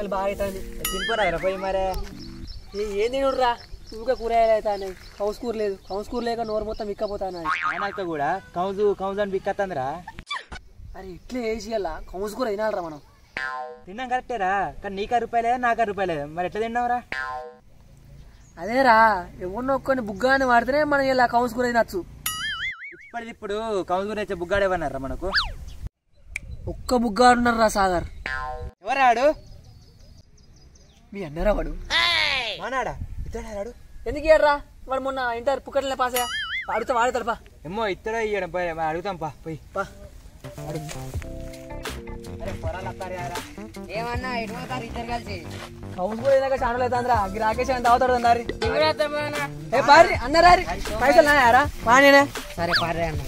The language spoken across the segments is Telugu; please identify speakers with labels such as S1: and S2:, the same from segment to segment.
S1: ఆకలి బాగా అవుతుంది.
S2: తినిపోరా పోయి మరే.
S1: ఏం తినుడురా, ఊరికే కూరగాయలు అవుతాయి. కౌసు కూర లేదు, కౌసు కూర లేక నోరు మొత్తం ఇక్కపోతాను.
S2: ఆయనక్క కూడా కౌజు కౌజు అని బిక్కత్తందిరా.
S1: అరే ఇట్లే వేసి అలా కౌసు కూర తినాలరా మనం.
S2: తిన్నాం కరెక్టేరా, కానీ నీకు రూపాయలే నాకు రూపాయలే, మరి ఎట్లా తిన్నావురా?
S1: అదేరా, ఎవరినో ఒక్కని బుగ్గాని వాడితేనే మనం ఇలా కౌసు కూర తినచ్చు.
S2: ఇప్పుడు కౌజు గురించి బుగ్గాడేమన్నారా మనకు?
S1: ఒక్క బుగ్గాడున్నారా సాగర్.
S2: ఎవరాడు?
S1: మీ అన్నరా వాడు.
S2: మానాడా ఇతడాడు?
S1: ఎందుకు ఇయ్యడరా? వాడు మొన్న ఇంటర్ పుక్కట్లే పాసా. అడుగుతా వాడతాడుపా.
S2: ఏమో ఇతడే ఇయ్యడం పోయి అడుగుతాం పా పోయి పా. అరే పొరాలు వస్తారా?
S3: ఏమన్నా ఎటు పోతారు ఇద్దరు కలిసి?
S1: కౌసు కూడా తినాక ఛానల్ అవుతుందిరా. రాకేష్ అని తాగుతాడు అందారి. ఏ పారి అన్నరారి పైసలు నాయారా పానేనే.
S3: సరే పారే అన్న.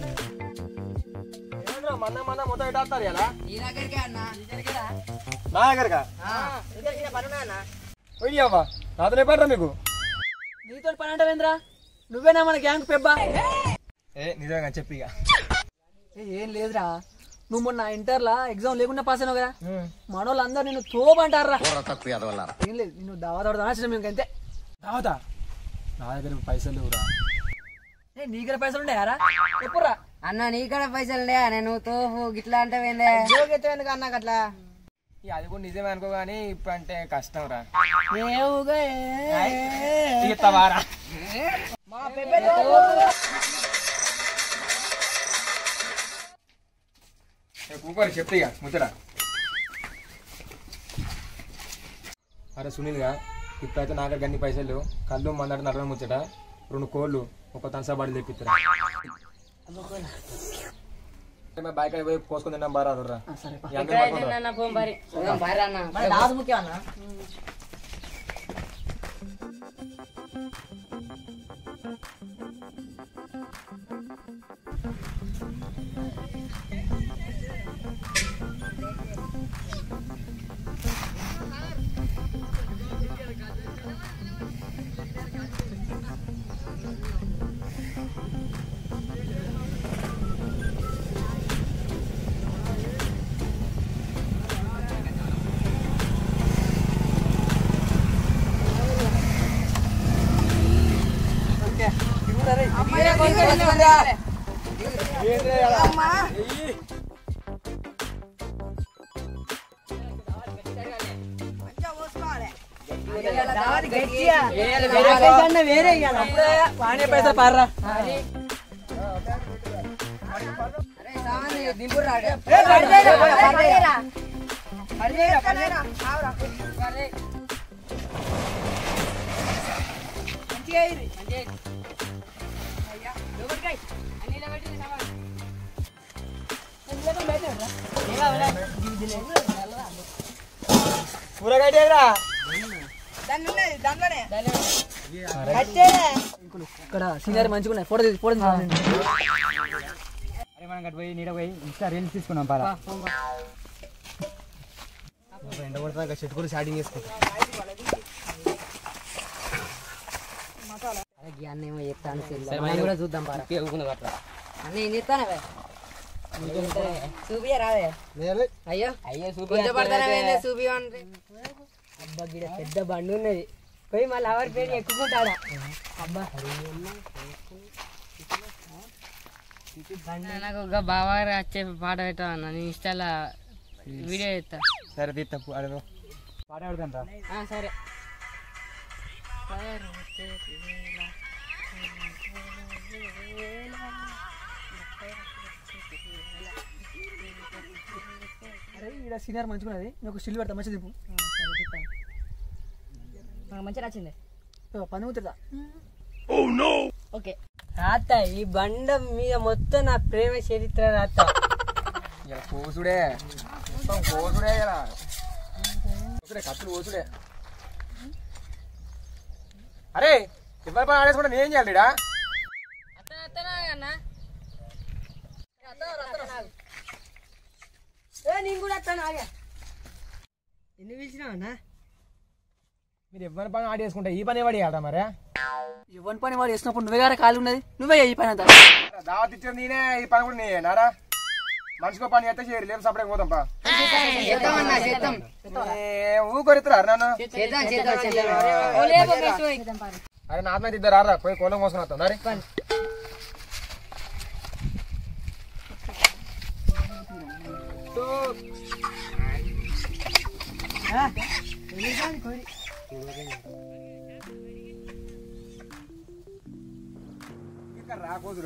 S2: మొత్తం ఇటు వస్తారు ఇలా
S3: ఈ దగ్గరికే అన్న.
S2: నా దగ్గరగా
S3: పనున్నా
S2: పోయ్యావా నాతోనే పడరా మీకు?
S1: నీతో పని అంటావేంద్రా? నువ్వేనా మన గ్యాంగ్ పెబ్బా?
S2: నిజంగా చెప్పి ఇక
S1: ఏం లేదురా, నువ్వు మొన్న ఇంటర్లా ఎగ్జామ్ లేకుండా పాస్ అయినావు కదా, మన వాళ్ళందరూ నిన్ను తోబంటారా. ఏం లేదు, నిన్ను దావా మేము అంతే.
S2: దావతా? నా దగ్గర పైసలు లేవురా.
S1: నీ దగ్గర పైసలు ఉన్నాయారా? చెప్పురా
S3: అన్న. నీకడ పైసలు లే, నేను తోపు గిట్లా అంటే ఎందుకు అన్నా అట్లా?
S2: అది కూడా నిజమే అనుకో గానీ ఇప్పుడు అంటే కష్టం రా. కూపర్ చెప్తే ఇక ముచ్చట. అరే సునీల్గా ఇప్పుడైతే నా దగ్గర అన్ని పైసలు కళ్ళు మందట నడవడం ముచ్చట. 2 కోళ్ళు ఒక తనసా బాడీ తెప్పిస్తారా? బైక్ పోయి కోసుకొని తిన్నాం బాగా రా.
S1: పానే పైసలు పారా.
S2: కూరగాయరా
S1: ఇక్కడ సీనియర్ మంచిగా ఉన్నాయి. ఫోటో ఫోటో
S2: అరే మనం గట్టి పోయి నీడ పోయి ఇన్స్టా రీల్స్ తీసుకున్నాం పారా. ఎండ కొడతా చెట్టు కూడా స్టార్టింగ్ చేసుకుంటాం.
S3: అన్నేమో చెప్తాను కూడా చూద్దాం పారా. అన్న ఏం చెప్తాను చూపియా రావే. అయ్యో అయ్యో చూపియా చూపి. అబ్బా గిడ పెద్ద బండి ఉన్నది, పోయి మళ్ళీ ఎవరి పేరు ఎక్కుకుంటాడా? అబ్బా నాకు ఒక బాగా వచ్చే పాట పెట్టా అన్న, నేను ఇన్స్టాలో వీడియో చేస్తా.
S2: సరే తీస్తా అడుగు పాట ఆడుతాను రా.
S3: సరే
S1: అరే ఇక్కడ సీనియర్ మంచిగా ఉన్నది, నీకు స్టిల్ పెడతా. మంచిది
S3: మంచిగా నచ్చింది.
S1: పని అవుతుందా?
S3: ఓకే రాత ఈ బండ మీద మొత్తం నా ప్రేమ చరిత్ర రాత.
S2: కోసుడే కోసుడే కదా కత్తులు కోసుడే. అరే ఇవ్వాలి పని ఆడేసుకుంటే నేనేం చేయాలి?
S3: నేను కూడా వస్తాను. ఎన్ని పిలిచినావన్నా?
S2: మీరు ఎవరి పని ఆడేసుకుంటా ఈ పని ఎవరు చేయాలరా? మరి
S1: ఎవరి పని వాడు చేసినప్పుడు నువ్వే గారా ఖాళీ ఉన్నది, నువ్వే ఈ పని అంతా.
S2: దావత్ ఇచ్చేది నేనే, ఈ పని కూడా నేనారా? మనిషికో పని అయితే చేయరు లేపు సపరేట్ పోతాం పా
S3: చేద్దామన్నా చేద్దాం
S2: ఊకొరితురా నన్ను
S3: చేద్దాం చేద్దాం చేద్దాం
S2: అరే నా మీద ఇద్దరు రారా పోయి కోలం మోసుకుని వస్తాం మరి రా కూతురు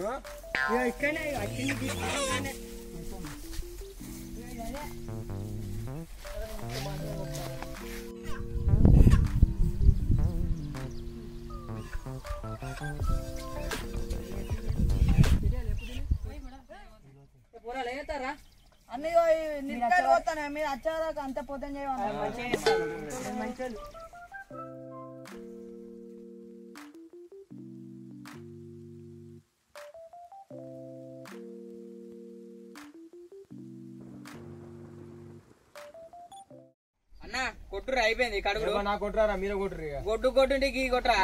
S4: అన్నయ్య నిప్పలు పోతానే మీరు వచ్చేదాకా అంత పొద్దున చేయమన్నా
S3: అన్న కొట్టురు అయిపోయింది కడుగుడు
S2: నా కొట్టురా మీరే కొట్టురు ఇక
S3: గొడ్డు కొట్టుంటే గీ కొట్టరా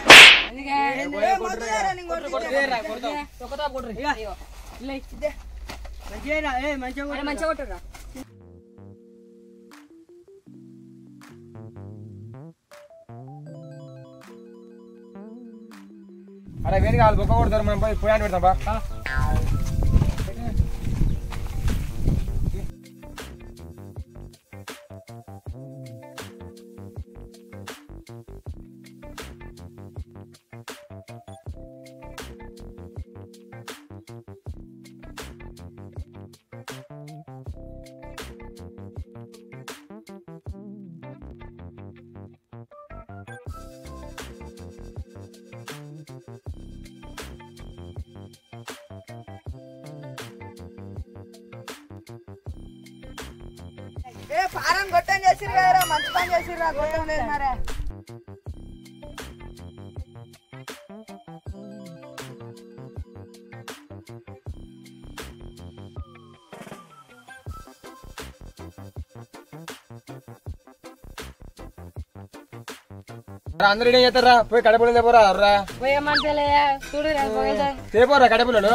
S3: మంచిగా కొట్టురా
S2: అరే వేణి కాదు బొక్క కొడతారు మనం పోయి పోయాన్ని పెడతాం బా
S4: ఫారం గొట్టం చేసిరు కదరా మంచి పని చేసిర్రా గొట్టం లేదు మరే
S2: అందరు రెడీ చేస్తారా పోయి కడపలు తెపోరా రా తేపోరా కడపలను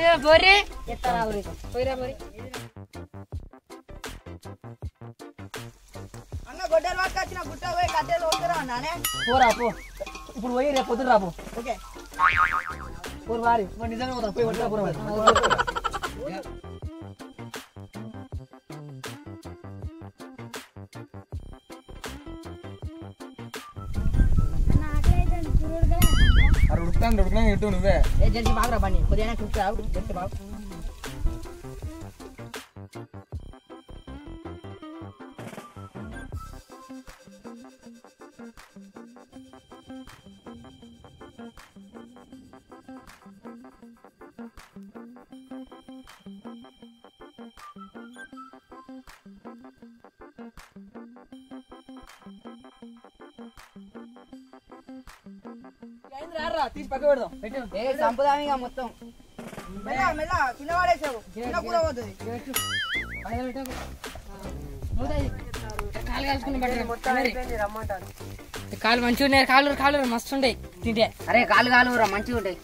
S4: అన్న గొడ్డలు పట్టుకొచ్చిన గుట్ట పోయి కట్టెలు పోతురా అన్నానే
S1: పోరా పో ఇప్పుడు పోయి రేపు పొద్దున రాపో
S4: ఓకే
S1: పోరు వారి నిజంగా పోతా పోయి వంట పోరా
S2: అరే ఉడుకుతాను ఇటు నువ్వే
S4: జల్దీ బాగురా బండి కొద్దిగా కూర్చోరావు జల్దీ బాగు
S1: తీసి పక్క పెడదాం
S4: సంపదామిగా మొత్తం మెల్ల మెల్ల కింద పడేసావు కింద కూర పోతుంది
S3: కాలు మంచిగా ఉన్నాయి కాలు కాలు మస్తు ఉంటాయి తింటే అరే కాలు కాలు మంచిగా ఉంటాయి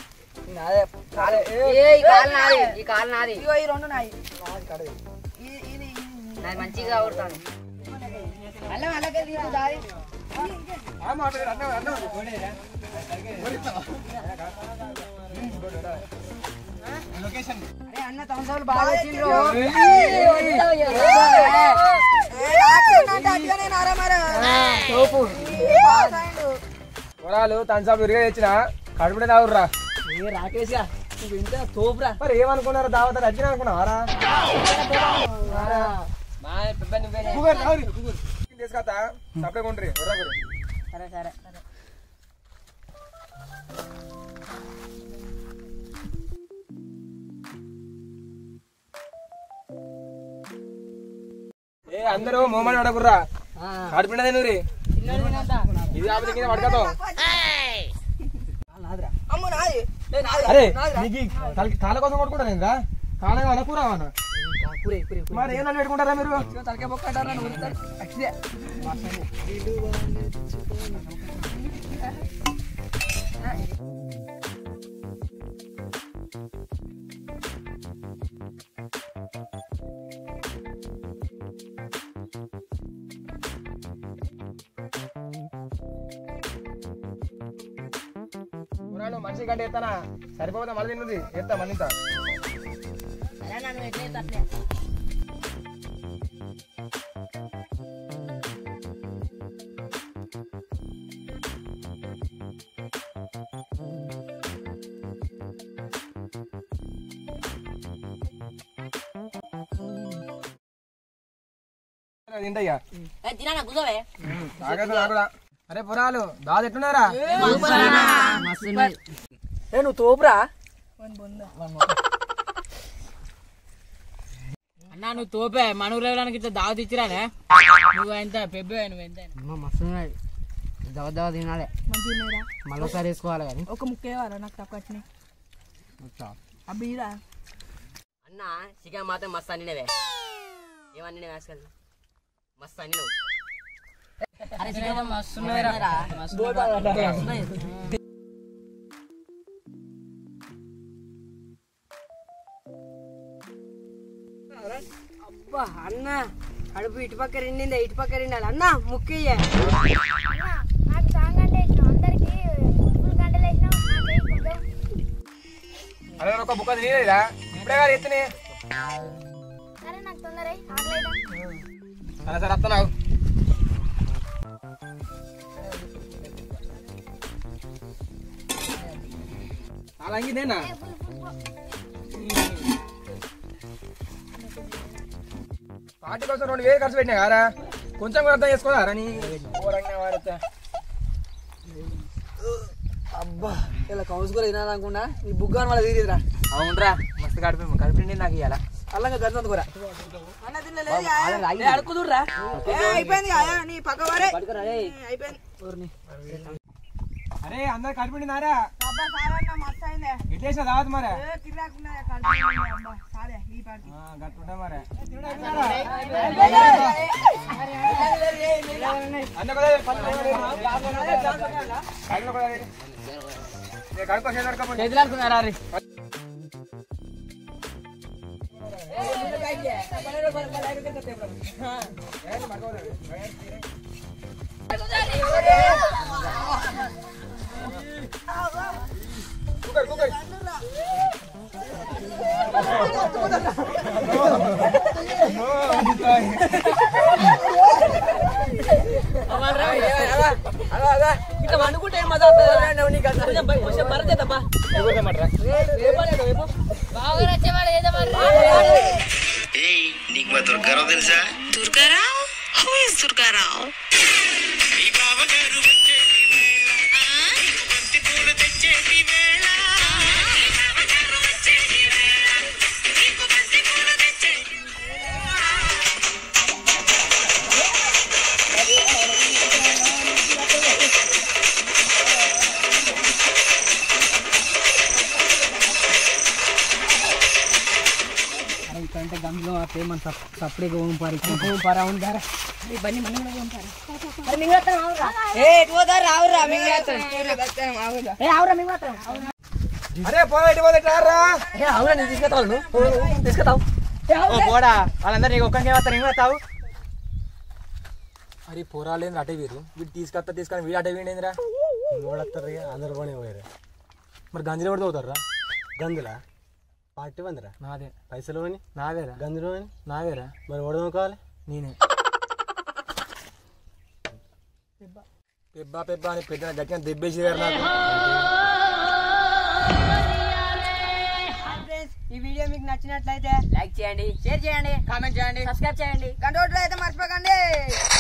S3: ఈ కాలు నాది
S4: ఇగో ఈ రెండు నాయి ఇది
S3: నాది మంచిగా కొడతాను
S4: అల్లం అలాగే దారి
S3: అరే అన్న తమసాలు బాగా వచ్చిండ్రు
S2: పొలాలు తనసాపు ఇరిగా తెచ్చిన కడుపుడే తాగుర్రా
S1: ఏ రాకేశా నువ్వు ఇంత తోపురా
S2: మరి ఏమనుకున్నారు దావత వచ్చిన అనుకున్నావారా తీసుకొస్తా సపరేట్ కొండ్రి
S3: సరే సరే
S2: ఏ అందరూ మొహమ్మని పడకుర్రా కడుపుండదే నూరి ఇది కాకపోతే కింద పడకతో
S4: అమ్ము నాది
S2: అరే నీకు కాళ్ళ కోసం కొట్టుకుంటా నేను కాళ్ళ వాళ్ళ కూర మరి ఏం నన్ను పెట్టుకుంటారా మీరు
S1: తలకే బొక్క అంటారా
S2: నువ్వు మనిషి గంట ఎత్తానా సరిపోతా మళ్ళీ తిన్నది ఎత్తా మళ్ళీ తింటయ్యా అరే పురాలు దాది ఎట్టున్నారా
S1: నువ్వు తోపురా
S3: అన్నా నువ్వు తోపే మన ఊరేవడానికి ఇట్లా దావత్ ఇచ్చిరానే నువ్వు ఎంత పెబ్బే నువ్వు ఎంత మస్తున్నాయి దవ తినాలి మళ్ళీసారి వేసుకోవాలి కానీ
S4: ఒక ముక్కేవారా నాకు తక్కువ అబ్బీరా
S3: అన్న చికెన్ మాత్రం మస్తు అన్నినవే ఏమన్నీ వేసుకెళ్ళి మస్తు అన్ని అబ్బా అన్న కడుపు ఇటు పక్క రెండిందా ఇటు పక్క రెండాలి అన్న ముక్కయ్యే
S5: నాకు సాంగ్ అంటే ఇష్టం అందరికి ఫుల్ గంటలు వేసినాం
S2: అదే ఒక బుక్క తినేదా ఇప్పుడే గారు ఎత్తునే
S5: సరే నాకు తొందర ఆగలేదా
S2: సరే సరే వస్తున్నావు అలాగే నేనా పార్టీ కోసం 2000 ఖర్చు పెట్టినా కారా కొంచెం కూడా అర్థం చేసుకోదారా నీ
S1: అబ్బా ఇలా కౌన్స్ కూడా తినాలనుకున్నా ఈ బుగ్గాని వాళ్ళ తీరేదిరా
S2: అవునరా మస్తు కడిపి నాకు ఇయ్యాల
S1: అల్లంగా గంజంత కూర
S4: అన్న తినలేదు
S1: అడుకుదుర్రా
S4: అయిపోయింది నీ పక్క వారే అయిపోయింది
S2: అరే అందరు కడిపిండినారా
S4: అబ్బా సారన్న మస్తు అయిందే
S2: ఇట్లేసా దావత్ మరే
S4: కిరాకుండా అబ్బా సారే ఈ పార్టీ
S2: గట్టుంటా మరే అన్న
S3: చేతులాడుకున్నారా
S1: ఇట్లా వండుకుంటే ఏం మజా మరచేద్దబ్బా
S6: నీకు మా దుర్గారావు తెలుసా? దుర్గారావు? Who is Durgarao?
S3: అంటే గంలో ఆపే మన సపరేట్గా ఓంపారా ఉంటారా ఇవన్నీ మనం
S2: అరే పోయి పోతారా
S1: అవునా నేను తీసుకెళ్తావు నువ్వు తీసుకెళ్తావు
S2: పోడా వాళ్ళందరూ నీకు ఒక్కరికే వస్తారు ఏం వస్తావు అరే పోరాలేంద్ర అటే వీరు వీడు తీసుకొని వీడు అటే వీడేంద్రా
S7: ఓడతారు అందరు పోనే పోయారు మరి గంజలు కూడా తోగుతారా గంజులా పార్టీ వందరా
S2: నాదే
S7: పైసలు అని
S2: నాదేరా
S7: గంజులు అని
S2: నాదేరా
S7: మరి ఓడదాం కావాలి
S2: నేనే పెబ్బా అని పెట్టిన గట్టిన దెబ్బేసి నాకు
S3: ఈ వీడియో మీకు నచ్చినట్లయితే లైక్ చేయండి, షేర్ చేయండి, కామెంట్ చేయండి, సబ్స్క్రైబ్ చేయండి,
S4: గంట అయితే మర్చిపోకండి.